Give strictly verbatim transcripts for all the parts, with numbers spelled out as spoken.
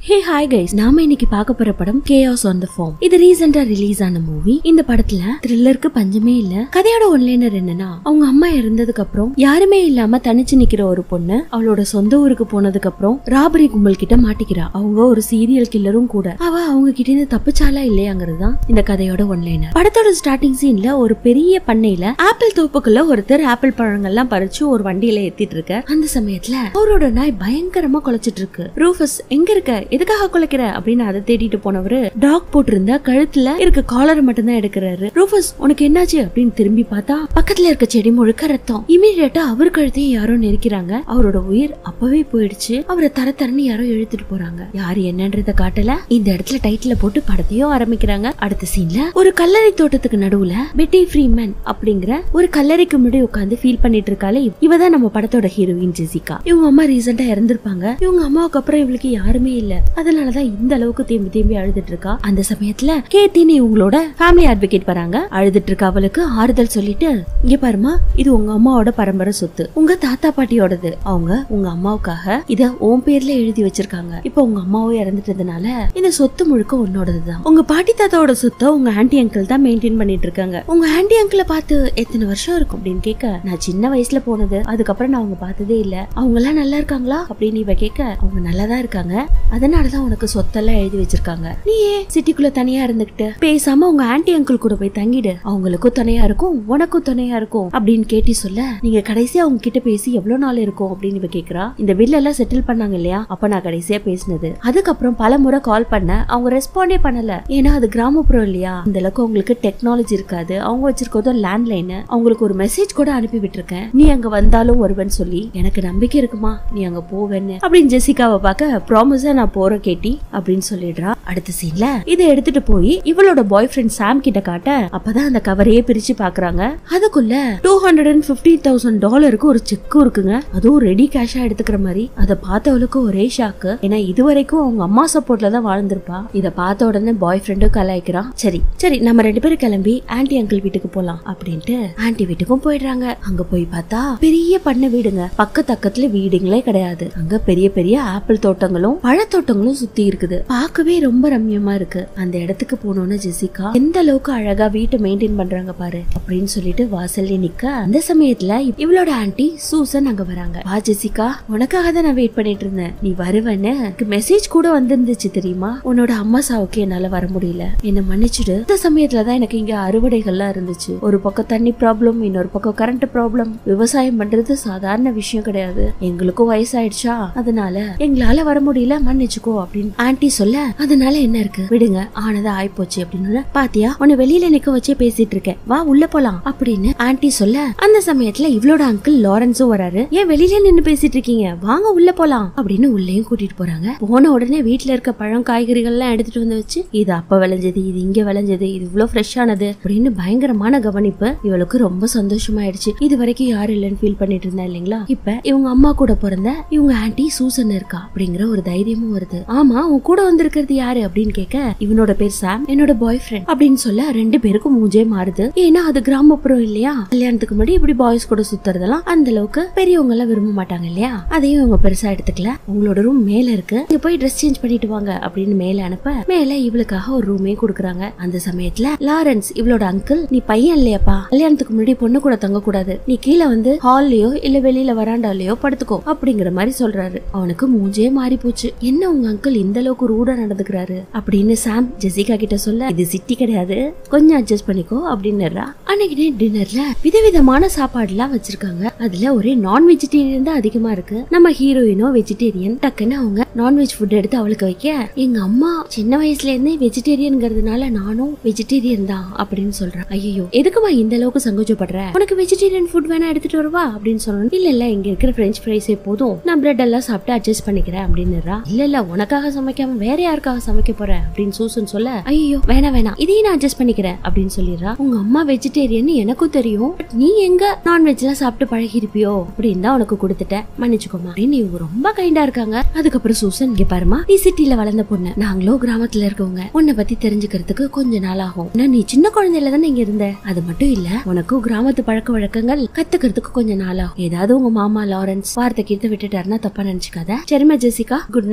Hey hi guys, நாம இன்னைக்கு பார்க்க போற படம் Chaos on the Farm. இது ரீசெண்டா ரிலீஸ் ஆன மூவி. இந்த படத்துல த்ரில்லருக்கு பஞ்சமே இல்ல. கதையோட ஒன்லைனர் என்னன்னா, அவங்க அம்மா இறந்ததுக்கு அப்புறம் யாருமே இல்லாம தனிச்சு நிக்கிற ஒரு பொண்ணு அவளோட சொந்த ஊருக்கு போனதுக்கு அப்புறம் ராபரி கும்பல் கிட்ட மாட்டிக்கிறா. அவங்க ஒரு சீரியல் கில்லரும் கூட. அவ அவங்க கிட்ட இருந்து தப்பிச்சாலா இல்லையாங்கிறது தான் இந்த கதையோட ஒன்லைனர். படத்தோட ஸ்டார்டிங் சீன்ல ஒரு பெரிய பண்ணையில ஆப்பிள் தோப்புக்குள்ள ஒருத்தர் ஆப்பிள் பழங்கள்லாம் பறிச்சு ஒரு வண்டியில ஏத்திட்டு இருக்க. அந்த சமயத்துல அவரோட நாய் பயங்கரமா குலைச்சிட்டு இருக்கு. ரூஃபஸ் எங்க இருக்க, எதுக்காக குலைக்கிற அப்படின்னு அதை தேடிட்டு போனவரு டாக் போட்டிருந்த கழுத்துல இருக்க காலரை மட்டும் தான் எடுக்கிறாரு. ரூஃபஸ் உனக்கு என்னாச்சு அப்படின்னு திரும்பி பார்த்தா பக்கத்துல இருக்க செடி முழுக்க ரத்தம். இமீடியட்டா அவர் கழுத்தையும் யாரோ நெரிக்கிறாங்க. அவரோட உயிர் அப்பவே போயிடுச்சு. அவரை தர தரன்னு யாரோ இழுத்துட்டு போறாங்க. யாரு என்னன்றத காட்டல. இந்த இடத்துல டைட்டில போட்டு படத்தையும் ஆரம்பிக்கிறாங்க. அடுத்த சீன்ல ஒரு கல்லறை தோட்டத்துக்கு நடுவுல பெட்டி ஃப்ரீமேன் அப்படிங்கிற ஒரு கல்லறைக்கு முன்னாடி உட்காந்து ஃபீல் பண்ணிட்டு இருக்காளே, இவதான் நம்ம படத்தோட ஹீரோயின் ஜெசிகா. இவங்க அம்மா ரீசெண்டா இறந்திருப்பாங்க. இவங்க அம்மாவுக்கு அப்புறம் இவளுக்கு யாருமே இல்ல. அதனாலதான் இந்த அளவுக்கு தேம்பி தேம்பி அழுதுட்டு இருக்கா. அந்த சமயத்துல கேத்தின்னு இவங்களோட ஃபேமிலி அட்வொகேட் வராங்க. அழுதுட்டு இருக்க அவளுக்கு ஆறுதல் சொல்லிட்டு, இங்க பாருமா, இது உங்க அம்மாவோட பரம்பரை சொத்து, உங்க தாத்தா பாட்டியோடது. அவங்க உங்க அம்மாவுக்காக இத உன் பேர்ல எழுதி வச்சிருக்காங்க. இப்ப உங்க அம்மாவும் இறந்துட்டதுனால இந்த சொத்து முழுக்க உன்னோடதுதான். உங்க பாட்டி தாத்தாவோட சொத்தை உங்க ஆன்டி அங்கிள் தான் மெயின்டைன் பண்ணிட்டு இருக்காங்க. உங்க ஆன்டி அங்கிளை பார்த்து எத்தனை வருஷம் இருக்கும் அப்படின்னு கேட்க, நான் சின்ன வயசுல போனது, அதுக்கப்புறம் நான் அவங்க பார்த்ததே இல்ல. அவங்க எல்லாம் நல்லா இருக்காங்களா அப்படின்னு இவ கேட்க, அவங்க நல்லாதான் இருக்காங்க, அதனாலதான் உனக்கு சொத்தெல்லாம் எழுதி வச்சிருக்காங்க. நீ ஏன் சிட்டிக்குள்ள தனியா இருந்துகிட்டு பேசாம உங்க ஆன்டி அங்கிள் கூட போய் தங்கிடு, அவங்களுக்கும் துணையா இருக்கும் உனக்கும் துணையா இருக்கும் அப்படின்னு கேட்டி சொல்ல, நீங்க கடைசியா அவங்க கிட்ட பேசி எவ்வளவு நாள் இருக்கும் அப்படின்னு இவ கேக்குறா. இந்த பில் எல்லாம் செட்டில் பண்ணாங்க இல்லையா, அப்ப நான் கடைசியா பேசினது. அதுக்கப்புறம் பல முறை கால் பண்ண அவங்க ரெஸ்பாண்டே பண்ணல. ஏன்னா அது கிராமப்புறம் இல்லையா, இந்த அளவுக்கு அவங்களுக்கு டெக்னாலஜி இருக்காது. அவங்க வச்சிருக்கதும் லேண்ட்லைன். அவங்களுக்கு ஒரு மெசேஜ் கூட அனுப்பி விட்டுருக்கேன், நீ அங்க வந்தாலும் வருவேன்னு சொல்லி. எனக்கு நம்பிக்கை இருக்குமா நீ அங்க போவேன்னு அப்படின்னு ஜெசிகாவை பார்க்க, ப்ராமிஸா நான் போற கேட்டி அப்படின்னு சொல்லிடுறா. அடுத்த சீன்ல இதை எடுத்துட்டு போய் இவளோட பாய் ஃப்ரெண்ட் சாம் கிட்ட காட்ட, அப்பதான் அந்த கவரையே பிரிச்சு பாக்குறாங்க. அதுக்குள்ள two hundred and fifty thousand டாலருக்கு ஒரு செக்கும் இருக்குங்க. அதுவும் ரெடி கேஷா எடுத்துக்கிற மாதிரி. அதை பார்த்தவளுக்கு ஒரே ஷாக்கு. ஏன்னா இதுவரைக்கும் அவங்க அம்மா சப்போர்ட்ல தான் வாழ்ந்திருப்பா. இதை பார்த்த உடனே பாய் ஃப்ரெண்டும் கலாய்க்கிறான். சரி சரி நம்ம ரெண்டு பேரும் கிளம்பி ஆன்டி அங்கிள் வீட்டுக்கு போலாம் அப்படின்ட்டு ஆன்டி வீட்டுக்கும் போயிடுறாங்க. அங்க போய் பார்த்தா பெரிய பண்ணை வீடுங்க. பக்கத்து பக்கத்துல வீடுங்களே கிடையாது. அங்க பெரிய பெரிய ஆப்பிள் தோட்டங்களும் பழத்தோட்டங்களும் சுத்தி இருக்குது. பார்க்கவே ரொம்ப ரம்யமா இருக்கு. அந்த இடத்துக்கு போனோன்னு ஜெசிகா எந்த அளவுக்கு அழகா வீட்டை மெயின்டைன் பண்றாங்க பாரு அப்படின்னு சொல்லிட்டு வாசல்ல நிக்க, அந்த சமயத்துல இவளோட ஆன்டி சூசன் அங்க வராங்க. வா ஜெசிகா, உனக்காக தான் நான் வெயிட் பண்ணிட்டு இருந்தேன், நீ வருவன்னு மெசேஜ் கூட வந்திருந்துச்சு தெரியுமா. உன்னோட அம்மா சாவுக்கு என்னால வர முடியல, என்ன மன்னிச்சுடு. இந்த சமயத்துலதான் எனக்கு இங்க அறுவடைகள்லாம் இருந்துச்சு. ஒரு பக்கம் தண்ணி ப்ராப்ளம், இன்னொரு பக்கம் கரண்ட் ப்ராப்ளம். விவசாயம் பண்றது சாதாரண விஷயம் கிடையாது. எங்களுக்கும் வயசாயிடுச்சா, அதனால எங்களால வர முடியல, மன்னிச்சுக்கோ அப்படின்னு ஆன்டி சொல்ல, அதனால என்ன இருக்கு விடுங்க, ஆனதா ஆயிப்போச்சு அப்படின்னு. பாத்தியா, உன்னை வெளியில நிக்க வச்சே பேசிட்டு இருக்கேன், வா உள்ள போலாம் அப்படின்னு ஆன்டி சொல்ல, அந்த சமயத்துல இவளோட அங்கிள் லாரன்ஸும் வராரு. ஏன் வெளியில நின்னு பேசிட்டு இருக்கீங்க, வாங்க உள்ள போலாம் அப்படின்னு உள்ளேயும் கூட்டிட்டு போறாங்க. போன உடனே வீட்டுல இருக்க பழம் காய்கறிகள் எல்லாம் எடுத்துட்டு வந்து வச்சு, இது அப்ப விளைஞ்சது, இது இங்க விளைஞ்சது, இது இவ்வளவு ஃப்ரெஷ்ஷானது அப்படின்னு பயங்கரமான கவனிப்பு. இவளுக்கு ரொம்ப சந்தோஷமாயிடுச்சு. இது வரைக்கும் யாரு இல்லன்னு ஃபீல் பண்ணிட்டு இருந்தா இல்லைங்களா. இப்ப இவங்க அம்மா கூட பிறந்த இவங்க ஆன்டி சூசன் இருக்கா அப்படிங்கிற ஒரு தைரியமும் வருது. ஆமா, உன் கூட வந்திருக்கிறது யாரு அப்படின்னு கேட்க, இவனோட பேர் சாம், என்னோட பாய் ஃப்ரெண்ட் அப்படின்னு சொல்ல, ரெண்டு பேருக்கும் மூஞ்சே மாறுது. ஏன்னா அது கிராமப்புறம் இல்லையா. கல்யாணத்துக்கு முன்னாடி இப்படி பாய்ஸ் கூட சுத்துறதெல்லாம் அந்த அளவுக்கு பெரியவங்க எல்லாம் விரும்ப மாட்டாங்க இல்லையா. அதையும் இவங்க பெருசா எடுத்துக்கல. உங்களோட ரூம் மேல இருக்கு, இங்க போய் ட்ரெஸ் சேஞ்ச் பண்ணிட்டு வாங்க அப்படின்னு மேல அனுப்ப, மேல இவளுக்காக ஒரு ரூமே கொடுக்குறாங்க. அந்த சமயத்துல லாரன்ஸ் இவளோட அங்கிள், நீ பையன் இல்லையாப்பா, கல்யாணத்துக்கு முன்னாடி பொண்ணு கூட தங்க கூடாது, நீ கீழே வந்து ஹால்லயோ இல்ல வெளியில வராண்டாலயோ படுத்துக்கோ அப்படிங்கிற மாதிரி சொல்றாரு. அவனுக்கு மூஞ்சே மாறி போச்சு. என்ன உங்க அங்கிள் இந்த அளவுக்கு ரூடா நடந்துக்கிறாரு அப்படின்னு சாம் ஜெசிகா கிட்ட சொல்ல, இது சிட்டி கிடையாது, கொஞ்சம் அட்ஜஸ்ட் பண்ணிக்கோ அப்படின்னு. அன்னைக்கு டின்னர்ல விதவிதமான சாப்பாடு எல்லாம் வச்சிருக்காங்க. அதுல ஒரே நான் வெஜிடேரியன் தான் அதிகமா இருக்கு. நம்ம ஹீரோயினோ வெஜிடேரியன். டக்குன்னு அவங்க நான்வெஜ் ஃபுட் எடுத்து அவளுக்கு வைக்க, எங்க அம்மா சின்ன வயசுல இருந்தே வெஜிடேரியன்ங்கிறதுனால நானும் வெஜிடேரியன் தான் அப்படின்னு சொல்றேன். ஐயோ எதுக்குமா இந்த அளவுக்கு சங்கோஜப்படுற, உனக்கு வெஜிடேரியன் ஃபுட் வேணா எடுத்துட்டு வருவா அப்படின்னு சொல்லணும். இல்ல இல்ல இங்க இருக்கிற பிரெஞ்ச் ஃப்ரைஸே போதும், நான் பிரெட் எல்லாம் சாப்பிட்டு அட்ஜஸ்ட் பண்ணிக்கிறேன் அப்படின்னு. இல்ல இல்ல உனக்காக சமைக்காம வேற யாருக்காக சமைக்க போற அப்படின்னு சூசன் சொல்ல, ஐயோ வேணா வேணா இதையும் நான் அட்ஜஸ்ட் பண்ணிக்கிறேன் அப்படின்னு சொல்லிடுறா. உங்க அம்மா வெஜிடேரியன் எனக்கும் தெரியும், நீ எங்க நான்வெஜ் எல்லாம் சாப்பிட்டு பழகி இருப்பியோ அப்படின்னு தான் உனக்கு கொடுத்துட்டேன், மன்னிச்சுக்கோமா அப்படின்னு இவங்க ரொம்ப கைண்டா இருக்காங்க. அதுக்கப்புறம் சூசன், இங்க பாருமா, நீ சிட்டில வளர்ந்த பொண்ணு, நாங்களோ கிராமத்துல இருக்கவங்க, உன்னை பத்தி தெரிஞ்சுக்கிறதுக்கு கொஞ்ச நாள் ஆகும். நீ சின்ன குழந்தையில தானே இங்க இருந்த, அது மட்டும் இல்ல உனக்கும் கிராமத்து பழக்க வழக்கங்கள் கத்துக்கிறதுக்கு கொஞ்ச நாள் ஆகும். ஏதாவது உங்க மாமா லாரன்ஸ் வார்த்தை கீர்த்த விட்டுட்டாருன்னா தப்பா நினைச்சுக்காத. சரிமா ஜெசிகா, குட் நைட், நீ போய்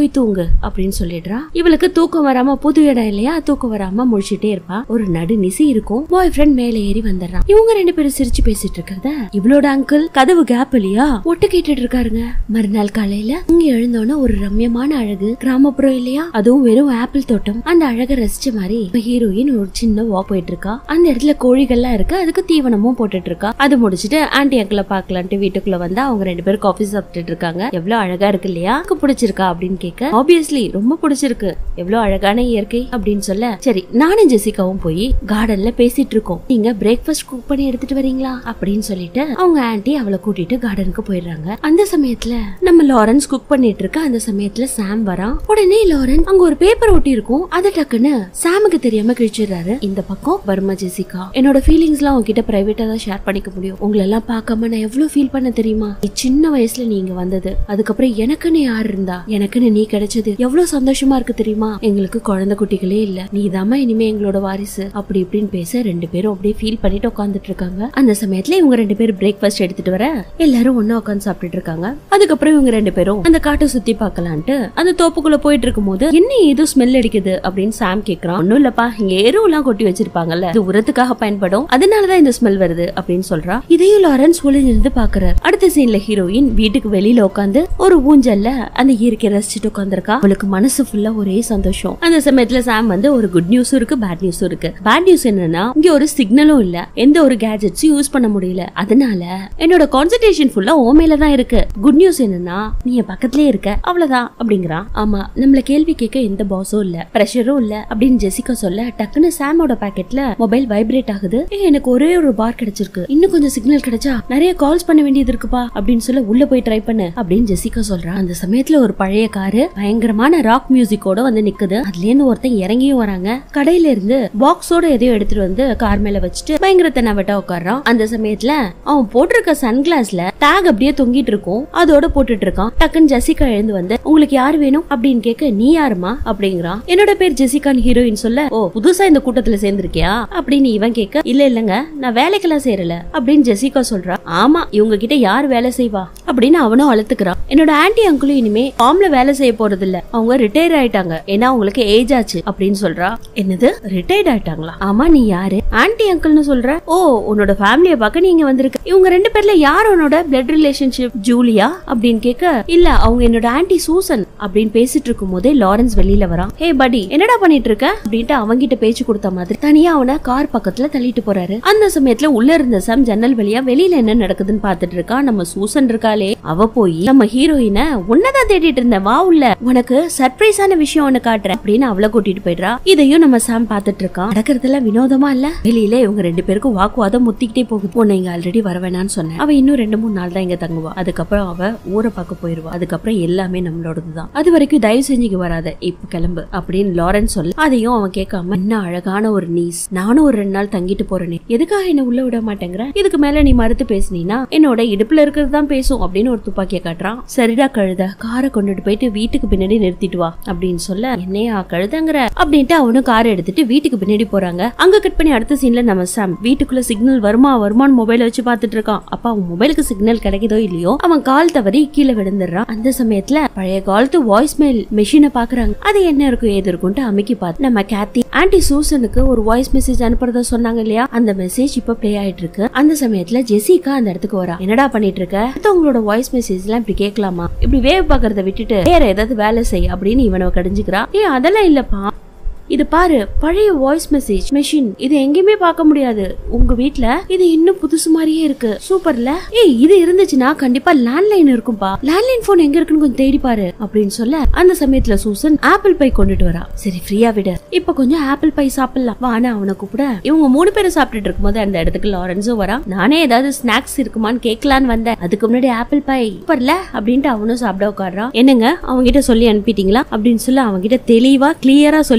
போய் தூங்கு அப்படின்னு சொல்லிடுறா. இவளுக்கு தூக்கம் வராம, புது இடம் இல்லையா, தூக்கம் வராம முழிச்சிட்டே இருப்பா. ஒரு நடு நிசி இருக்கும். பாய் ஃப்ரெண்ட் மேல ஏறி வந்துடுறான். இவங்க ரெண்டு பேரும் சிரிச்சு பேசிட்டு இருக்கிறத இவளோட அங்கிள் கதவு கேப் இல்லையா ஒட்டு கேட்டுட்டு இருக்காருங்க. மறுநாள் காலையில இங்க எழுந்தோன்னா ஒரு ரம்யமான அழகு கிராமப்புறம் இல்லையா, அதுவும் வெறும் ஆப்பிள் தோட்டம். அந்த அழகை ரசிச்ச மாதிரி ஹீரோயின் ஒரு சின்ன வாக் போயிட்டு இருக்கா. அந்த இடத்துல கோழிகள்லாம் இருக்கு, அதுக்கு தீவனமும் போட்டுட்டு இருக்கா. அது முடிச்சுட்டு ஆன்டி அங்கிள பாக்கலான்ட்டு வீட்டுக்குள்ள வந்தா அவங்க ரெண்டு பேரும் காஃபி சாப்பிட்டுட்டு இருக்காங்க. எவ்வளவு அழகா இருக்கு இல்லையா, பிடிச்சிருக்கா அப்படின்னு கேட்க, ஆப்வியஸ்லி ரொம்ப பிடிச்சிருக்கு, எவ்வளவு அழகான இயற்கை அப்படின்னு சொல்ல, சரி நானும் ஜெசிகாவும் போய் கார்டன்ல பேசிட்டு இருக்கோம், நீங்க பிரேக்ஃபாஸ்ட் குக் பண்ணி எடுத்துட்டு வரீங்களா அப்படின்னு சொல்லிட்டு அவங்க ஆன்டி அவளை கூட்டிட்டு கார்டனுக்கு போயிடுறாங்க. அந்த சமயத்துல நம்ம லாரன்ஸ் குக் பண்ணிட்டு இருக்க அந்த சமயத்துல சாம் வரான். உடனே லாரன்ஸ் அங்க ஒரு பேப்பர் ஒட்டி இருக்கும், அதை டக்குன்னு சாமுக்கு தெரியாம கிழிச்சிடுறாரு. இந்த பக்கம் வருமா ஜெசிகா, என்னோட ஃபீலிங்ஸ் எல்லாம் உங்ககிட்ட பிரைவேட்டா தான் ஷேர் பண்ணிக்க முடியும், உங்களை எல்லாம் பார்க்காம நான் எவ்வளவு ஃபீல் பண்ண தெரியுமா, சின்ன வயசுல நீங்க வந்தது, அதுக்கப்புறம் எனக்குன்னு யார் இருந்தா, எனக்குன்னு நீ கிடைச்சது எவ்வளவு சந்தோஷமா இருக்கு தெரியுமா, எங்களுக்கு குழந்தை குட்டிகளே இல்ல, நீ தாமா இனிமே எங்களோட வாரிசு அப்படி இப்படின்னு பேச ரெண்டு பேரும் அப்படியே ஃபீல் பண்ணிட்டு உட்காந்துட்டு இருக்காங்க. அந்த சமயத்துல இவங்க ரெண்டு பேரும் பிரேக்ஃபாஸ்ட் எடுத்துட்டு வர எல்லாரும் ஒன்னா உட்காந்து சாப்பிட்டுட்டு இருக்காங்க. அதுக்கப்புறம் இவங்க ரெண்டு பேரும் அந்த காட்டை சுத்தி பார்க்கலான்ட்டு அந்த தோப்புக்குள்ள போயிட்டு இருக்கும் போது என்ன ஏதோ ஸ்மெல் அடிக்குது அப்படின்னு சாம் கேக்குறான். ஒன்னும் இல்லப்பா, இங்க எருவு எல்லாம் கொட்டி வச்சிருப்பாங்கல்ல, இது உரத்துக்காக பயன்படும், அதனாலதான் இந்த ஸ்மெல் வருது அப்படின்னு சொல்றா. இதையும் லாரன்ஸ் ஒளிஞ்சிருந்து பாக்குறாரு. அடுத்த சீன்ல ஹீரோயின் வீட்டுக்கு வெளியில உட்காந்து ஒரு ஊஞ்சல்ல அந்த இயற்கை ரசிச்சுட்டு உட்காந்துருக்கா. அவளுக்கு மனசு ஃபுல்லா ஒரே சந்தோஷம். அந்த சமயத்துல சாம் வந்து ஒரு குட் நியூஸும் இருக்கு, பேட் நியூஸும் இருக்கு. பேட் நியூஸ் என்னன்னா இங்க ஒரு சிக்னலும் இல்ல, எந்த ஒரு கேஜெட்ஸும் யூஸ் பண்ண முடியல, அதனால என்னோட கான்சன்ட்ரேஷன் ஃபுல்லா ஓ மேல தான் இருக்கு. குட் நியூஸ் என்னன்னா நீ என் பக்கத்துலயே இருக்க, அவ்வளவுதான் அப்படிங்கிறான். ஆமா, நம்மள கேள்வி கேட்க எந்த பாஸும் இல்ல, பிரஷரும் இல்ல அப்படின்னு ஜெசிகா சொல்ல, டக்குன்னு சாமோட பாக்கெட்ல மொபைல் வைப்ரேட் ஆகுது. எனக்கு ஒரே ஒரு பார் கிடைச்சிருக்கு, இன்னும் கொஞ்சம் சிக்னல் கிடைச்சா நிறைய கால்ஸ் பண்ண வேண்டியது இருக்குப்பா அப்படின்னு சொல்ல, உள்ள போய் ட்ரை பண்ணு அப்படின்னு ஜெசிகா சொல்றான். அந்த சமயத்துல ஒரு பழைய காரு பயங்கரமான ராக் மியூசிக்கோட வந்து நிக்குது. அதுல இருந்து ஒருத்தன் இறங்கியும் வராங்க. கடையில இருந்து பாக்ஸோட எதையோ எடுத்துட்டு வந்து கார் மேல வச்சுட்டு பயங்கரத்தை நவட்டா உட்கார்றான். அந்த சமயத்துல அவன் போட்டிருக்க சன்கிளாஸ்ல டேக் அப்படியே தொங்கிட்டு இருக்கும், அதோட போட்டுட்டு இருக்கான். டக்குன்னு ஜெசிகா எழுந்து வந்து உங்களுக்கு யாரு வேணும் அப்படின்னு கேட்க, நீ யாருமா அப்படிங்கிறான். என்னோட பேர் ஜெசிகான்னு ஹீரோயின் சொல்ல, ஓ புதுசா இந்த கூட்டத்துல சேர்ந்திருக்கியா அப்படின்னு இவன் கேட்க, இல்ல இல்லங்க நான் வேலைக்கெல்லாம் சேரல அப்படின்னு ஜெசிகா சொல்றா. ஆமா, இவங்க கிட்ட யார் வேலை செய்வா அப்படின்னு அவனும் அழுத்துக்கிறான். என்னோட ஆன்டி அங்கிளும் இனிமே ஃபார்ம்ல வேலை செய்ய போறது இல்ல, அவங்க ரிட்டையர் ஆயிட்டாங்க, ஏன்னா அவங்களுக்கு ஏஜ் ஆச்சு அப்படின்னு சொல்றா. என்னது ரிட்டையர்ட் ஆயிட்டாங்களா? ஆமா, நீ யாரு ஆன்டி அங்கிள்னு சொல்ற? ஓ உன்னோட ஃபேமிலியை பார்க்க நீங்க வந்திருக்க, இவங்க ரெண்டு பேர்ல யார் உன்னோட பிளட் ரிலேஷன்ஷிப், ஜூலியா அப்படின்னு கேட்க, இல்ல அவங்க என்னோட ஆன்டி சூசன் அப்படின்னு பேசிட்டு இருக்கும் போதே லாரன்ஸ் வெளியில வரான். ஹே படி, என்னடா பண்ணிட்டு இருக்க அப்படின்ட்டு அவங்கிட்ட பேச்சு கொடுத்த மாதிரி தனியா அவனை கார் பக்கத்துல தள்ளிட்டு போறாரு. அந்த சமயத்துல உள்ள இருந்த சம் ஜன்னல் வழியா வெளியில என்ன நடக்குதுன்னு பாத்துட்டு இருக்கா. நம்ம சூசன் இருக்காளே, அவ போய் நம்ம ஹீரோயின உன்னதான் தேடிட்டு இருந்த, வா உள்ள, உனக்கு சர்ப்ரைஸான விஷயம் ஒண்ணு காட்டுறேன் அப்படின்னு அவளை கூட்டிட்டு போயிடுறா. இதையும் நம்ம சாம் பாத்துட்டு இருக்கான். நடக்கிறதெல்லாம் வினோதமா இல்ல, வெளியில இவங்க ரெண்டு பேருக்கும் வாக்குவாதம் முத்திக்கிட்டே போகுது. உன்னை இங்க ஆல்ரெடி வர வேணான்னு சொன்னேன், அவ இன்னும் ரெண்டு மூணு நாள் தான் இங்க தங்குவா, அதுக்கப்புறம் அவ ஊரை பார்க்க போயிருவா, அதுக்கப்புறம் எல்லாமே நம்மளோடதுதான், அது வரைக்கும் தயவு செஞ்சுக்கு வராத, இப்ப கிளம்பு அப்படின்னு லாரன்ஸ் சொல்ல, அதையும் அவன் கேட்காம, என்ன அழகான ஒரு நீஸ், நானும் ஒரு ரெண்டு நாள் தங்கிட்டு போறேனே, எதுக்காக என்ன உள்ள விட மாட்டேங்கிற, இதுக்கு மேல நீ மறுத்து பேசினா என்னோட இடுப்புல இருக்கிறது தான் பேசும் அப்படின்னு ஒரு துப்பாக்கிய காட்டுறான். சரிடா கழுத, காரை கொண்டுட்டு போயிட்டு வீட்டுக்கு பின்னாடி நிறுத்திட்டு வா அப்படின்னு சொல்ல, என்னையா கழுதங்கிற அப்படின்ட்டு அவனும் காரை எடுத்துட்டு வீட்டுக்கு பின்னாடி போறாங்க. அங்க கட் பண்ணி அடுத்த சீன்ல நம்ம சாம் வீட்டுக்குள்ள சிக்னல் வருமா வருமானு மொபைல வச்சு பாத்துட்டு இருக்கான். அப்ப அவன் மொபைலுக்கு சிக்னல் கிடைக்குதோ இல்லையோ அவன் கால் தவறி கீழே விழுந்துடுறான். அந்த சமயத்துல பழைய காலத்து வாய்ஸ் மெயில் மெஷினை பாக்குறாங்க. அது என்ன இருக்கும் ஏது இருக்கும்ட்டு அமைக்கி பார்த்து நம்ம கேத்தி ஆன்டி சூசனுக்கு ஒரு வாய்ஸ் மெசேஜ் அனுப்புறதா சொன்னாங்க இல்லையா, அந்த மெசேஜ் இப்ப பிளே ஆயிட்டு இருக்கு. அந்த சமயத்துல ஜெசிகா அந்த இடத்துக்கு வரா. என்னடா பண்ணிட்டு இருக்க, உங்களோட வாய்ஸ் மெசேஜ் எல்லாம் இப்படி கேட்கலாமா, இப்படி வேவ் பாக்குறத விட்டுட்டு வேற ஏதாவது வேலை செய் அப்படின்னு இவனை கடிஞ்சுக்கிறா. ஏ அதெல்லாம் இல்லப்பா, இது பாரு பழைய வாய்ஸ் மெசேஜ் மெஷின், இது எங்கேயுமே பார்க்க முடியாது, உங்க வீட்ல இது இன்னும் புதுசு மாதிரியே இருக்கு, சூப்பர்ல, ஏய் இது இருந்துச்சுன்னா கண்டிப்பா லேண்ட்லைன் இருக்கும்பா, லேண்ட்லைன் போன் எங்க இருக்குன்னு கொஞ்சம் தேடி பாரு அப்படின்னு சொல்ல, அந்த சமயத்துல சூசன் ஆப்பிள் பை கொண்டுட்டு வரா. சரி ஃப்ரீயா விட, இப்ப கொஞ்சம் ஆப்பிள் பை சாப்பிடலாம் வானா அவனை கூப்பிட, இவங்க மூணு பேரும் சாப்பிட்டுட்டு இருக்கும் போது அந்த இடத்துக்கு லாரன்ஸும் வரா. நானே ஏதாவது ஸ்நாக்ஸ் இருக்குமான்னு கேட்கலான்னு வந்தேன், அதுக்கு முன்னாடி ஆப்பிள் பை சூப்பர்ல அப்படின்ட்டு அவனும் சாப்பிட உட்காடுறான். என்னங்க அவங்க கிட்ட சொல்லி அனுப்பிட்டீங்களா அப்படின்னு சொல்ல, அவங்க கிட்ட தெளிவா கிளியரா சொல்லி அனுப்பிட்டேன்,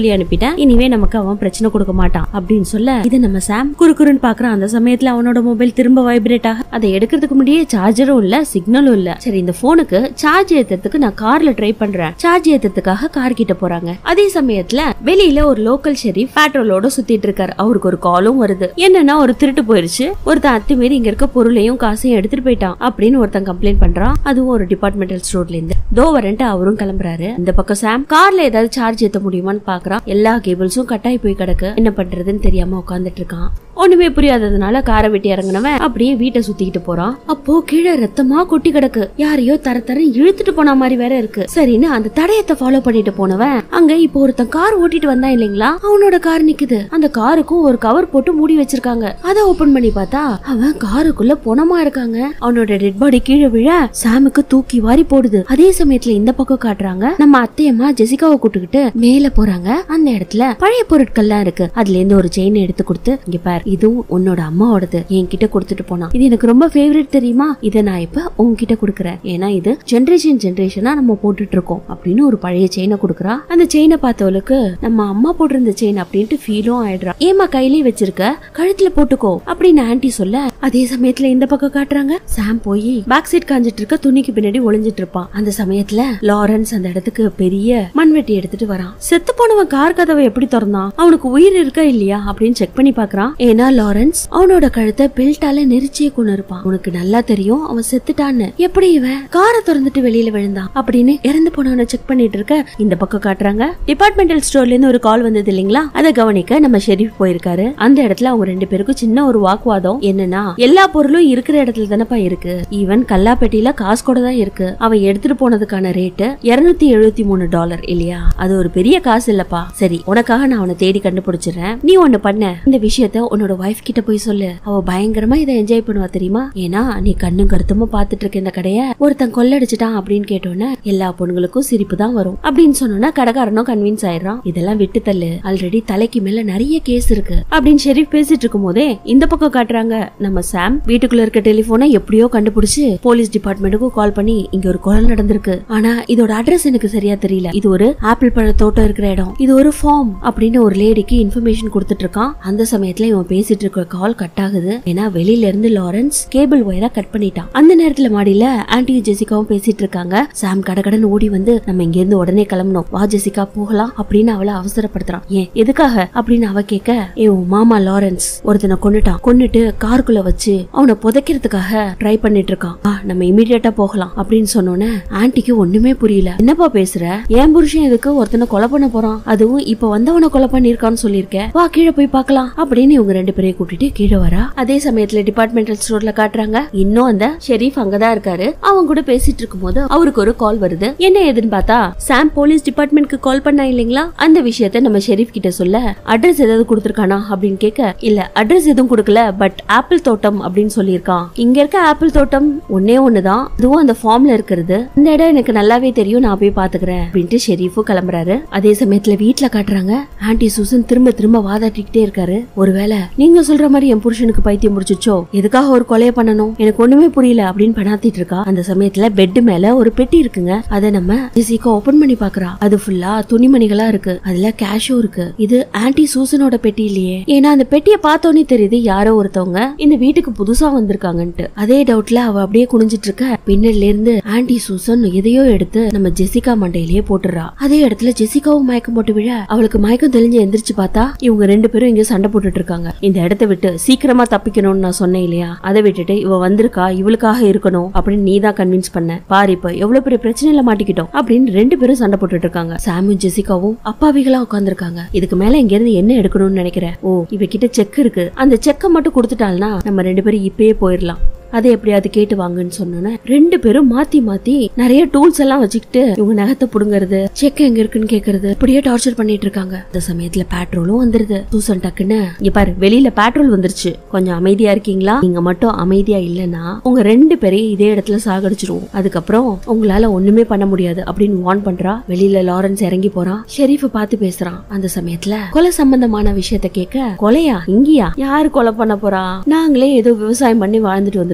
பண்ணிட்டேன், இனிமே நமக்கு அவன் பிரச்சனை கொடுக்க மாட்டான் அப்படின்னு சொல்ல இதை நம்ம சாம் குறுக்குறுன்னு பாக்குறான். அந்த சமயத்துல அவனோட மொபைல் திரும்ப வைப்ரேட் ஆக அதை எடுக்கிறதுக்கு முன்னாடியே சார்ஜரும் இல்ல சிக்னலும் இல்ல. சரி இந்த போனுக்கு சார்ஜ் ஏத்துறதுக்கு நான் கார்ல ட்ரை பண்றேன். சார்ஜ் ஏத்துறதுக்காக கார் கிட்ட போறாங்க. அதே சமயத்துல வெளியில ஒரு லோக்கல் ஷெரீஃப் பெட்ரோலோட சுத்திட்டு இருக்காரு. அவருக்கு ஒரு காலும் வருது. என்னன்னா ஒரு திருட்டு போயிருச்சு, ஒருத்தன் அத்துமீறி இங்க இருக்க பொருளையும் காசையும் எடுத்துட்டு போயிட்டான் அப்படின்னு ஒருத்தன் கம்ப்ளைண்ட் பண்றான். அதுவும் ஒரு டிபார்ட்மெண்டல் ஸ்டோர்ல இருந்து. தோ வரேன்ட்டு அவரும் கிளம்புறாரு. இந்த பக்கம் சாம் கார்ல ஏதாவது சார்ஜ் ஏத்த முடியுமான்னு பாக்குறான். எல்லா கேபிள்ஸும் கட்டாயி போய் கிடக்கு. என்ன பண்றதுன்னு தெரியாம உட்காந்துட்டு இருக்கான். ஒண்ணுமே புரியாததுனால காரை விட்டு இறங்கினவன் அப்படியே வீட்டை சுத்திக்கிட்டு போறான். அப்போ கீழே ரத்தமா கொட்டி கிடக்கு. யாரையோ தர தர இழுத்துட்டு போன மாதிரி வேற இருக்கு. சரின்னு அந்த தடயத்தை ஃபாலோ பண்ணிட்டு போனவன் அங்க இப்போ ஒருத்தன் கார் ஓட்டிட்டு வந்தான் இல்லைங்களா, அவனோட கார் நிக்குது. அந்த காருக்கும் ஒரு கவர் போட்டு மூடி வச்சிருக்காங்க. அதை ஓபன் பண்ணி பார்த்தா அவன் காருக்குள்ள பொணமா இருக்காங்க. அவனோட டெட் பாடி கீழே விழ சாமுக்கு தூக்கி வாரி போடுது. அதே சமயத்துல இந்த பக்கம் காட்டுறாங்க நம்ம அத்தையம்மா ஜெசிகாவை கூட்டுக்கிட்டு மேல போறாங்க. அந்த இடத்துல பழைய பொருட்கள்லாம் இருக்கு. அதுல இருந்து ஒரு செயின் எடுத்து கொடுத்து இங்க பாரு, இதுவும் உன்னோட அம்மாவோடது, என்கிட்ட கொடுத்துட்டு போனா. இது எனக்கு ரொம்ப ஃபேவரட் தெரியுமா, இதை நான் இப்ப உங்ககிட்ட கொடுக்குறேன். ஏன்னா இது ஜெனரேஷன் ஜெனரேஷனா நம்ம போட்டுட்டு இருக்கோம் அப்படின்னு ஒரு பழைய செயினை கொடுக்குறா. அந்த செயினை பார்த்தவளுக்கு நம்ம அம்மா போட்டிருந்த செயின் அப்படின்ட்டு ஃபீலும் ஆயிடுறா. ஏமா கையிலேயே வச்சிருக்க, கழுத்துல போட்டுக்கோ அப்படின்னு ஆன்டி சொல்ல அதே சமயத்துல இந்த பக்கம் காட்டுறாங்க சாம் போய் பேக் சீட் காஞ்சிட்டு இருக்க துணிக்கு பின்னாடி ஒளிஞ்சிட்டு இருப்பான். அந்த சமயத்துல லாரன்ஸ் அந்த இடத்துக்கு பெரிய மண்வெட்டி எடுத்துட்டு வரான். செத்து போனவன் கார் கதவை எப்படி திறந்தான், அவனுக்கு உயிர் இருக்கா இல்லையா அப்படின்னு செக் பண்ணி பாக்குறான். ஏன்னா லாரன்ஸ் அவனோட கழுத்தை பெல்ட்டால நெரிச்சியே கொண்டு இருப்பான். உனக்கு நல்லா தெரியும் அவன் செத்துட்டான்னு. எப்படி இவன் காரை திறந்துட்டு வெளியில விழுந்தான் அப்படின்னு இறந்து போனவனை செக் பண்ணிட்டு இருக்க இந்த பக்கம் காட்டுறாங்க டிபார்ட்மெண்டல் ஸ்டோர்ல இருந்து ஒரு கால் வந்தது இல்லைங்களா, அதை கவனிக்க நம்ம ஷெரீஃப் போயிருக்காரு. அந்த இடத்துல அவங்க ரெண்டு பேருக்கும் சின்ன ஒரு வாக்குவாதம். என்னன்னா எல்லா பொருளும் இருக்கிற இடத்துல தானப்பா இருக்கு, ஈவன் கல்லாப்பெட்டியில காசு கூட தான் இருக்கு. அவன் எடுத்துட்டு போனதுக்கான ரேட்டு இருநூத்தி எழுபத்தி மூணு டாலர் இல்லையா, அது ஒரு பெரிய காசு இல்லப்பா. சரி உனக்காக நான் அவனை தேடி கண்டுபிடிச்சிடுறேன், நீ ஒண்ணு பண்ண, இந்த விஷயத்த உன்னோட வைஃப் கிட்ட போய் சொல்லு. அவ பயங்கரமா இதை என்ஜாய் பண்ணுவா தெரியுமா. ஏன்னா நீ கண்ணும் கருத்துமா பாத்துட்டு இருக்க இந்த கடைய ஒருத்தன் கொள்ளடிச்சிட்டான் அப்படின்னு கேட்டோன்னு எல்லா பொண்ணுங்களுக்கும் சிரிப்பு தான் வரும் அப்படின்னு சொன்னோன்னா கடைக்காரனும் கன்வின்ஸ் ஆயிடுறான். இதெல்லாம் விட்டு தள்ளு, ஆல்ரெடி தலைக்கு மேல நிறைய கேஸ் இருக்கு அப்படின்னு ஷெரீஃப் பேசிட்டு இருக்கும் போதே இந்த பக்கம் காட்டுறாங்க நம்ம சாம் வீட்டுக்குள்ள இருக்க டெலிபோனை எப்படியோ கண்டுபிடிச்சு போலீஸ் டிபார்ட்மெண்ட்டுக்கும் கால் பண்ணி இங்க ஒரு கொலை நடந்திருக்கு. ஆனா இதோட அட்ரஸ் எனக்கு சரியா தெரியல, இது ஒரு ஆப்பிள் பழ தோட்டம் இருக்கிற இடம், இது ஒரு ஃபார்ம் அப்படின்னு ஒரு லேடிக்கு இன்ஃபர்மேஷன் கொடுத்துட்டு இருக்கான். அந்த சமயத்துல இவன் பேசிட்டு இருக்க கால் கட் ஆகுது. ஏன்னா வெளியில இருந்து லாரன்ஸ் கேபிள் ஒயரை கட் பண்ணிட்டான். அந்த நேரத்துல மாடியில ஆன்டி ஜெசிகாவும் பேசிட்டு இருக்காங்க. சாம் கடகடன் ஓடி வந்து நம்ம இங்க இருந்து உடனே கிளம்பணும், வா ஜெசிகா போகலாம் அப்படின்னு அவளை அவசரப்படுத்துறான். ஏன் எதுக்காக அப்படின்னு அவ கேட்க, ஏ உன் மாமா லாரன்ஸ் ஒருத்தனை கொன்னுட்டான், கொன்னுட்டு காருக்குள்ள வச்சு அவனை புதைக்கிறதுக்காக ட்ரை பண்ணிட்டு இருக்கான், நம்ம இமீடியட்டா போகலாம் அப்படின்னு சொன்னோன்னே ஆன்டிக்கு ஒண்ணுமே புரியல. என்னப்பா பேசுற, என் புருஷன் எதுக்கு ஒருத்தனை கொலை பண்ண போறான், அதுவும் இப்ப வந்தவனை கொலை பண்ணிருக்கான்னு சொல்லிருக்கேன், வா கீழே போய் பாக்கலாம் அப்படின்னு இவங்க ரெண்டு பேரையும் கூட்டிட்டு கீழே வரா. அதே சமயத்துல டிபார்ட்மெண்டல் ஸ்டோர்ல காட்டுறாங்க இன்னும் அந்த ஷெரீஃப் அங்கதான் இருக்காரு. அவங்க கூட பேசிட்டு இருக்கும் போது அவருக்கு ஒரு கால் வருது. என்ன ஏதுன்னு பார்த்தா சாம் போலீஸ் டிபார்ட்மெண்ட்க்கு கால் பண்ணா இல்லைங்களா, அந்த விஷயத்த நம்ம ஷெரீஃப் கிட்ட சொல்ல அட்ரஸ் ஏதாவது கொடுத்திருக்கானா அப்படின்னு கேட்க, இல்ல அட்ரஸ் எதுவும் கொடுக்கல, பட் ஆப்பிள் தோட்டம் அப்படின்னு சொல்லியிருக்கான். இங்க இருக்க ஆப்பிள் தோட்டம் ஒன்னே ஒண்ணுதான், அதுவும் அந்த ஃபார்ம்ல இருக்கிறது. இந்த இடம் எனக்கு நல்லாவே தெரியும், நான் போய் பாத்துக்கிறேன் அப்படின்ட்டு ஷெரீஃபும் கிளம்புறாரு. அதே சமயத்துல வீட்டுல காட்டுறாங்க ஆன்டி சூசன் திரும்ப திரும்ப வாதாட்டிக்கிட்டே இருக்காரு. ஒருவேளை நீங்க சொல்ற மாதிரி என் புருஷனுக்கு பைத்தியம் முடிச்சுச்சோ, எதுக்காக ஒரு கொலையை பண்ணணும் எனக்கு ஒண்ணுமே புரியல அப்படின்னு பண்ணாத்திட்டு இருக்கா. அந்த சமயத்துல பெட் மேல ஒரு பெட்டி இருக்குங்க. அதை நம்ம ஜெசிகா ஓபன் பண்ணி பாக்குறா. அது ஃபுல்லா துணிமணிகளா இருக்கு, அதுல கேஷும் இருக்கு. இது ஆன்டி சூசனோட பெட்டி இல்லையே, ஏன்னா அந்த பெட்டியை பார்த்தோன்னே தெரியுது யாரோ ஒருத்தவங்க இந்த வீட்டுக்கு புதுசா வந்திருக்காங்கன்ட்டு. அதே டவுட்ல அவ அப்படியே குனிஞ்சிட்டு இருக்க. பின்னல்ல இருந்து ஆன்டி சூசன் எதையோ எடுத்து நம்ம ஜெசிகா மண்டையிலேயே போட்டுறா. அதே இடத்துல ஜெசிகாவும் மயக்கம் போட்டு விழ அவளுக்கு மயக்கம் தெளிஞ்சு எந்திரிச்சு பார்த்தா இவங்க ரெண்டு பேரும் இங்க சண்டை போட்டுட்டு இருக்காங்க. இந்த இடத்தை விட்டு சீக்கிரமா தப்பிக்கணும்னு நான் சொன்னேன் இல்லையா, அதை விட்டுட்டு இவ வந்திருக்கா இவளுக்காக இருக்கணும் அப்படின்னு நீ தான் கன்வின்ஸ் பண்ண, பாரு இப்ப எவ்வளவு பெரிய பிரச்சனையில மாட்டிக்கிட்டோம் அப்படின்னு ரெண்டு பேரும் சண்டை போட்டுட்டு இருக்காங்க. சாமும் ஜெசிகாவும் அப்பாவிகளா உட்கார்ந்துருக்காங்க. இதுக்கு மேல இங்க இருந்து என்ன எடுக்கணும்னு நினைக்கிறேன், ஓ இவ கிட்ட செக் இருக்கு, அந்த செக்கை மட்டும் கொடுத்துட்டாள்னா நம்ம ரெண்டு பேரும் இப்பயே போயிடலாம், அதை எப்படியாவது கேட்டு வாங்கன்னு சொன்னோன்னே ரெண்டு பேரும் மாத்தி மாத்தி நிறைய டூல்ஸ் எல்லாம் வச்சுக்கிட்டு இவங்க நகத்தை புடுங்கறது, செக் எங்க இருக்குன்னு கேக்குறது, இப்படியே டார்ச்சர் பண்ணிட்டு இருக்காங்க. இந்த சமயத்துல பெட்ரோலும் வந்துருது. சூசன் டக்குன்னு இங்க பாரு வெளியில பெட்ரோல் வந்துருச்சு, கொஞ்சம் அமைதியா இருக்கீங்களா, நீங்க மட்டும் அமைதியா இல்லன்னா உங்க ரெண்டு பேரையும் இதே இடத்துல சாகடிச்சிருவோம், அதுக்கப்புறம் உங்களால ஒண்ணுமே பண்ண முடியாது அப்படின்னு வார்ன் பண்றா. வெளியில லாரன்ஸ் இறங்கி போறான். ஷெரீஃப் பார்த்து பேசுறான். அந்த சமயத்துல கொலை சம்பந்தமான விஷயத்த கேட்க, கொலையா இங்கயா, யாரு கொலை பண்ண போறா, நாங்களே ஏதோ விவசாயம் பண்ணி வாழ்ந்துட்டு வந்துட்டு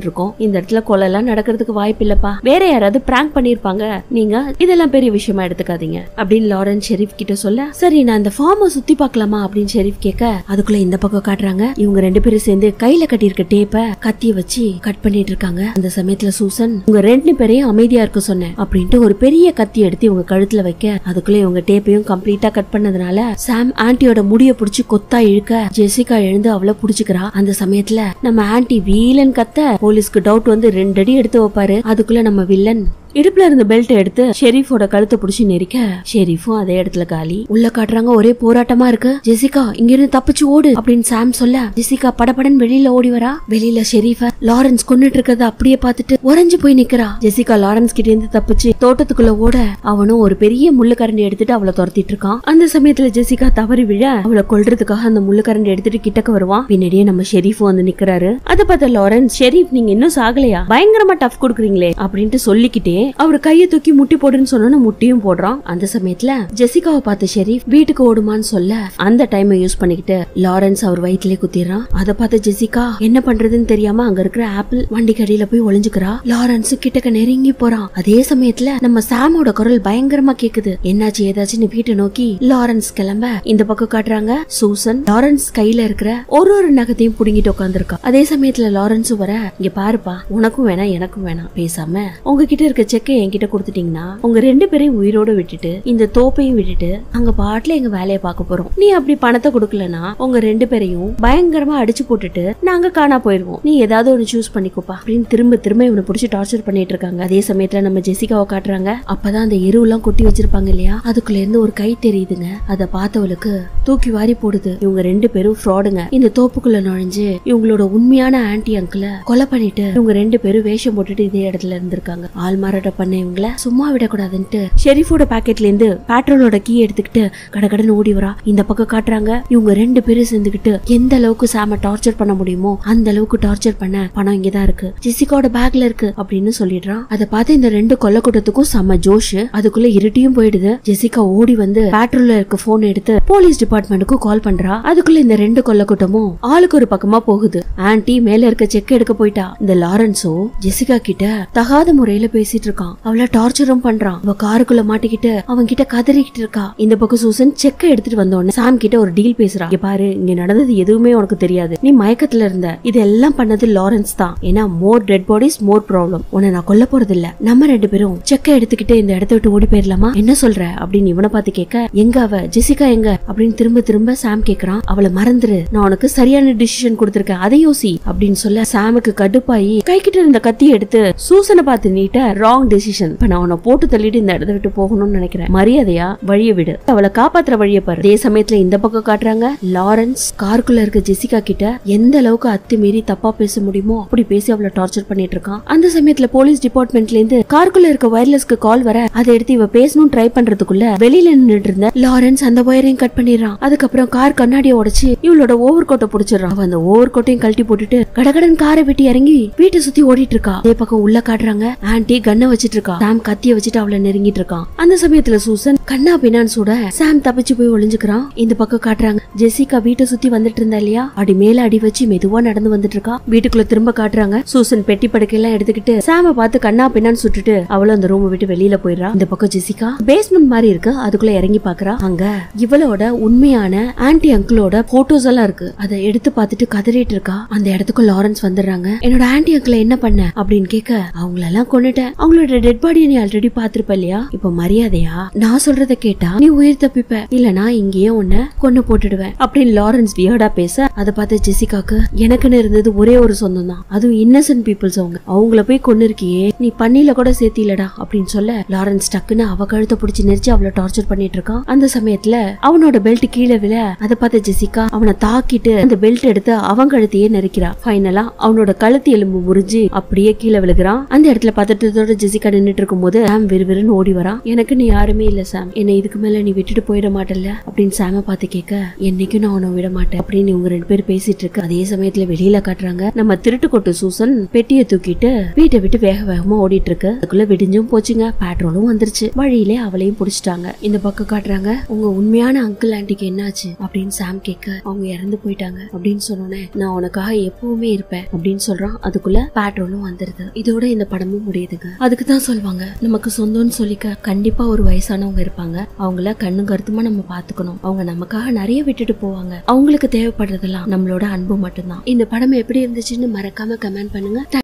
இருக்கோம். இந்த இடத்துல கொலை எல்லாம் நடக்கிறதுக்கு வாய்ப்பு இல்லப்பா, வேற யாராவது பிராங்க் பண்ணிருப்பாங்க, நீங்க இதெல்லாம் பெரிய விஷயமா எடுத்துக்காதீங்க அப்படின்னு லாரன்ஸ் ஷெரீப் கிட்ட சொல்ல, சரி நான் இந்த ஃபார்மை சுத்தி பார்க்கலாமா அப்படின்னு ஷெரீப் கேட்க, அதுக்குள்ள இந்த பக்கம் காட்டுறாங்க இவங்க ரெண்டு பேரும் சேர்ந்து கையில கட்டியிருக்க டேப்ப கத்திய வச்சு கட் பண்ணிட்டு இருக்காங்க. அந்த சமயத்துல சூசன், உங்க ரெண்டு பேரையும் அமைதியா இருக்க சொன்னேன் அப்படின்ட்டு ஒரு பெரிய கத்தி எடுத்து இவங்க கழுத்துல வைக்க, அதுக்குள்ள இவங்க டேப்பையும் கம்ப்ளீட்டா கட் பண்ணதுனால சாம் ஆன்டியோட முடிய புடிச்சு கொத்தா இழுக்க ஜெசிகா எழுந்து அவளை புடிச்சுக்கிறா. அந்த சமயத்துல நம்ம ஆன்டி வீலன் கத்த போலீஸ்க்கு டவுட் வந்து ரெண்டு அடி எடுத்து வைப்பாரு. அதுக்குள்ள நம்ம வில்லன் இடுப்புல இருந்த பெல்ட் எடுத்து ஷெரீஃபோட கழுத்தை புடிச்சு நெரிக்க ஷெரீஃபும் அதே இடத்துல காலி. உள்ள காட்டுறாங்க ஒரே போராட்டமா இருக்கு. ஜெசிகா இங்க இருந்து தப்பிச்சு ஓடு அப்படின்னு சாம் சொல்ல, ஜெசிகா படபடன்னு வெளியில ஓடி வரா. வெளியில ஷெரீஃப லாரன்ஸ் கொன்னுட்டு இருக்கத அப்படியே பார்த்துட்டு உறைஞ்சு போய் நிக்கிறா. ஜெசிகா லாரன்ஸ் கிட்ட இருந்து தப்பிச்சு தோட்டத்துக்குள்ள ஓட அவனும் ஒரு பெரிய முள்ளு கரண்டி எடுத்துட்டு அவளை துரத்திட்டு இருக்கான். அந்த சமயத்துல ஜெசிகா தவறி விழ அவளை கொல்றதுக்காக அந்த முள்ளு கரண்டி எடுத்துட்டு கிட்டக்க வருவான். பின்னாடியே நம்ம ஷெரீஃபும் வந்து நிக்கிறாரு. அதை பார்த்த லாரன்ஸ், ஷெரீப் நீங்க இன்னும் சாகலையா, பயங்கரமா டஃப் கொடுக்குறீங்களே அப்படின்ட்டு சொல்லிக்கிட்டே அவர் கையை தூக்கி முட்டி போடுன்னு சொன்னா முட்டியும் போடுறான். அந்த சமயத்துல ஜெசிகாவை பார்த்து ஷெரீப் வீட்டுக்கு ஓடுமான்னு சொல்ல அந்த டைமை யூஸ் பண்ணிக்கிட்டு லாரன்ஸ் அவர் வயிற்றுல குத்திடுறான். அதை பார்த்து ஜெசிகா என்ன பண்றதுன்னு தெரியாம அங்க இருக்கிற ஆப்பிள் வண்டி கடியில போய் ஒளிஞ்சுக்கிறா. லாரன்ஸ் கிட்டக்க நெருங்கி போறான். அதே சமயத்துல நம்ம சாமோட குரல் பயங்கரமா கேக்குது. என்னாச்சு ஏதாச்சுன்னு வீட்டை நோக்கி லாரன்ஸ் கிளம்ப இந்த பக்கம் காட்டுறாங்க சூசன் லாரன்ஸ் கையில இருக்கிற ஒரு ஒரு நகத்தையும் புடுங்கிட்டு உட்காந்துருக்கா. அதே சமயத்துல லாரன்ஸும் வர, இங்க பாருப்பா உனக்கும் வேணாம் எனக்கும் வேணாம், பேசாம உங்ககிட்ட இருக்க செக்கை என்கிட்ட கொடுத்துட்டீங்கன்னா உங்க ரெண்டு பேரையும் உயிரோட விட்டுட்டு இந்த தோப்பையும் விட்டுட்டு அங்க பாட்டுல எங்க வேலையை பார்க்க போறோம். நீ அப்படி பணத்தை கொடுக்கலனா உங்க ரெண்டு பேரையும் பயங்கரமா அடிச்சு போட்டுட்டு நாங்க காணா போயிருவோம். நீ ஏதாவது ஒரு சூஸ் பண்ணிக்கோப்பா அப்படின்னு திரும்ப திரும்ப இவனை பிடிச்சி டார்ச்சர் பண்ணிட்டு இருக்காங்க. அதே சமயத்துல நம்ம ஜெசிகாவை காட்டுறாங்க. அப்பதான் அந்த எருவு எல்லாம் கொட்டி வச்சிருப்பாங்க இல்லையா, அதுக்குள்ள இருந்து ஒரு கை தெரியுதுங்க. அதை பார்த்தவளுக்கு தூக்கி வாரி போடுது. இவங்க ரெண்டு பேரும் ஃப்ராடுங்க. இந்த தோப்புக்குள்ள நுழைஞ்சு இவங்களோட உண்மையான ஆன்டி அங்கிள கொலை பண்ணிட்டு இவங்க ரெண்டு பேரும் வேஷம் போட்டுட்டு இதே இடத்துல இருந்திருக்காங்க. ஆள் மாறாட்ட பண்ண இவங்கள சும்மா விடக்கூடாதுன்ட்டு ஷெரீஃபோட பாக்கெட்ல இருந்து பெட்ரோலோட கீ எடுத்துக்கிட்டு கடகடன்னு ஓடி வரா. இந்த பக்கம் காட்டுறாங்க இவங்க ரெண்டு பேரும் சேர்ந்துக்கிட்டு எந்த அளவுக்கு சாம டார்ச்சர் பண்ண முடியுமோ அந்த அளவுக்கு டார்ச்சர் பண்ண பணம் இங்கதான் இருக்கு, ஜெசிகாவோட பேக்ல இருக்கு அப்படின்னு சொல்லிடுறான். அதை பார்த்து இந்த ரெண்டு கொல்ல கூட்டத்துக்கும் செம்ம ஜோஷ். அதுக்குள்ள இருட்டியும் போயிடுது. ஜெசிகா ஓடி வந்து பெட்ரோல்ல இருக்க போன் எடுத்து போலீஸ் டிபார்ட்மெண்ட்டுக்கு கால் பண்றா. அதுக்குள்ள இந்த ரெண்டு கொல்ல கூட்டமும் ஆளுக்கு ஒரு பக்கமா போகுது. ஆன்டி மேல இருக்க செக் எடுக்க போயிட்டா. இந்த லாரன்ஸோ ஜெசிகா கிட்ட தகாத முறையில பேசிட்டு இருக்கான். அவளை டார்ச்சரும் பண்றான். அவ காருக்குள்ள மாட்டிக்கிட்டு அவன் கிட்ட கதறிக்கிட்டு இருக்கா. இந்த பக்கம் சூசன் செக்க எடுத்துட்டு வந்தோடனே சாம் கிட்ட ஒரு டீல் பேசுறா. இங்க பாரு, இங்க நடந்தது எதுவுமே உனக்கு தெரியாது, நீ மயக்கத்துல இருந்த, இதெல்லாம் பண்ணது லாரன்ஸ் தான். ஏன்னா more dead bodies more problem, உன்னை நான் கொல்ல போறது இல்ல, நம்ம ரெண்டு பேரும் செக்க எடுத்துக்கிட்டு இந்த இடத்த விட்டு ஓடி போயிடலாமா, என்ன சொல்ற அப்படின்னு இவனை பார்த்து கேட்க, எங்க அவ ஜெசிகா எங்க அப்படின்னு திரும்ப திரும்ப சாம் கேக்குறான். அவளை மறந்துரு, நான் உனக்கு சரியான டிசிஷன் கொடுத்திருக்கேன், அதை யோசி அப்படின்னு சொல்ல சாமுக்கு கடுப்பாயி கை கிட்ட இருந்த கத்தி எடுத்து சூசனை பார்த்து நீட்ட, ராங் டிசிஷன், இப்ப நான் உன்னை போட்டு தள்ளிட்டு இந்த இடத்த விட்டு போகணும்னு நினைக்கிறேன், மரியாதையா வழிய விடு, அவளை காப்பாத்துற வழிய பாரு. அதே சமயத்துல இந்த பக்கம் காட்டுறாங்க லாரன்ஸ் காருக்குள்ள இருக்க ஜெசிகா கிட்ட எந்த அளவுக்கு அத்துமீறி தப்பா பேச முடியுமோ அப்படி பேசி அவளை டார்ச்சர் பண்ணிட்டு இருக்கான். அந்த சமயத்துல போலீஸ் டிபார்ட்மெண்ட்ல இருந்து காருக்குள்ள இருக்க வயர்லெஸ்க்கு கால் வர அதை எடுத்து இவ பேசணும் ட்ரை பண்றதுக்குள்ள வெளியில நின்னுட்டு இருந்த லாரன்ஸ் அந்த வயரையும் கட் பண்ணிடுறான். அதுக்கப்புறம் கார் கண்ணாடியை உடைச்சு இவளோட ஓவர் கோட்டை புடிச்சிடறான். அவ அந்த ஓவர் கோட்டையும் கழட்டி போட்டுட்டு கடகடன் காரை விட்டு இறங்கி வீட்டை சுத்தி ஓடிட்டு இருக்கா. அதே பக்கம் உள்ள காட்டுறாங்க ஆன்டி கண்ணை வச்சிட்டு இருக்கா. சாம் கத்திய வச்சுட்டு அவளை நெருங்கிட்டு இருக்கான். அந்த சமயத்துல சூசன் கண்ணா பின்னான்னு சுட சாம் தப்பிச்சு போய் ஒளிஞ்சுக்கிறான். இந்த பக்கம் காட்டுறாங்க ஜெசிகா வீட்டை சுத்தி வந்துட்டு இருந்தா இல்லையா, அடி மேல அடி வச்சு மெதுவா நடந்து வந்துட்டு இருக்கா. வீட்டுக்குள்ள திரும்ப காட்டுறாங்க சூசன் பெட்டி படுக்கையெல்லாம் எடுத்துக்கிட்டு சாம பார்த்து கண்ணா பின்னான்னு சுட்டுட்டு அவளும் அந்த ரூம் விட்டு வெளியில போயிடுறா. இந்த பக்கம் ஜெசிகா பேஸ்மெண்ட் மாதிரி இருக்கு, அதுக்குள்ள இறங்கி பாக்குறா. அங்க இவளோட உண்மையான ஆன்டி அங்கிளோட போட்டோஸ் எல்லாம் இருக்கு. அதை எடுத்து பார்த்துட்டு கதறிட்டு இருக்கா. அந்த இடத்துக்கு லாரன்ஸ் வந்துடுறாங்க. என்னோட ஆன்டி அங்கிள என்ன பண்ண அப்படின்னு கேட்க, அவங்களெல்லாம் கொன்னுட்டேன், அவங்களோட டெட் பாடியை நீ ஆல்ரெடி பாத்திருப்ப இல்லையா, இப்ப மரியாதையா நான் சொல்றத கேட்டா நீ உயிர் தப்பிப்ப, இல்லனா இங்கேயே உன்னை கொன்னு போட்டுடுவேன் அப்படின்னு லாரன்ஸ் வியர்டா பேச, அதை பார்த்து ஜெசிகாக்கு எனக்குன்னு இருந்தது ஒரே ஒரு சொந்தம் தான், அதுவும் இன்னசென்ட் பீப்புள்ஸ், அவங்க அவங்கள போய் கொன்னு இருக்கியே, நீ பண்ணில கூட சேர்த்திலடா அப்படின்னு சொல்ல லாரன்ஸ் டக்குன்னு அவ கழுத்தை பிடிச்சி நெரிச்சு அவளை டார்ச்சர் பண்ணிட்டு இருக்கான். அந்த சமயத்துல அவனோட பெல்ட் கீழே விழ அதை பார்த்து ஜெசிகா அவனை தாக்கிட்டு அந்த பெல்ட் எடுத்து அவன் கழுத்தையே நெரிக்கிறா. ஃபைனலா அவனோட கழுத்து எலும்பு முறிஞ்சு அப்படியே கீழே விழுகிறான். அந்த இடத்துல பதட்டத்தோட ஜெசிகா நின்னுட்டு இருக்கும் போது சாம் விறுவிறுன்னு ஓடி வரா. எனக்கு நீ யாருமே இல்ல சாம், என்னை இதுக்கு மேல நீ விட்டுட்டு போயிட மாட்டல்ல அப்படின்னு சாம பார்த்து கேட்க, என்னைக்கும் நான் உன்னை விட மாட்டேன் அப்படின்னு இவங்க ரெண்டு பேரும் பேசிட்டு இருக்கு. அதே சமயத்துல வெளியில காட்டுறாங்க நம்ம திருட்டு கொட்டு சூசன் பெட்டியை தூக்கிட்டு வீட்டை விட்டு வேக வேகமா ஓடிட்டு இருக்கு. அதுக்குள்ள விடிஞ்சும் போச்சுங்க, பெட்ரோலும் வந்துருச்சு. வழியிலே அவளையும் புடிச்சிட்டாங்க. இந்த பக்கம் காட்டுறாங்க உங்க உண்மையான அங்கிள் ஆண்டிக்கு என்னாச்சு அப்படின்னு சாம் கேட்க, அவங்க இறந்து போயிட்டாங்க அப்படின்னு சொன்னோன்னே நான் உனக்காக எப்பவுமே இருப்பேன் அப்படின்னு சொல்றான். அதுக்குள்ள பெட்ரோலும் வந்துருது. இதோட இந்த படமும் முடியுதுங்க. அதுக்குதான் சொல்லுவாங்க நமக்கு சொந்தம்னு சொல்லிக்க கண்டிப்பா ஒரு வயசானவங்க இருப்பாங்க, அவங்கள கண்ணு கருத்துமா நம்ம பாத்துக்கணும். அவங்க நமக்காக நிறைய விட்டுட்டு போவாங்க. அவங்களுக்கு தேவைப்படுறதெல்லாம் நம்மளோட அன்பு மட்டும்தான். இந்த படம் எப்படி இருந்துச்சுன்னு மறக்காம கமெண்ட் பண்ணுங்க.